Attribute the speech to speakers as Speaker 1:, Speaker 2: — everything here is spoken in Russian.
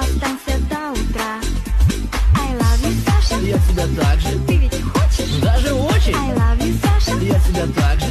Speaker 1: останься до утра. I love you, Саша.
Speaker 2: Я тебя так же,
Speaker 1: Ты ведь хочешь?
Speaker 2: даже очень.
Speaker 1: I love you, Саша.
Speaker 2: Я тебя так же,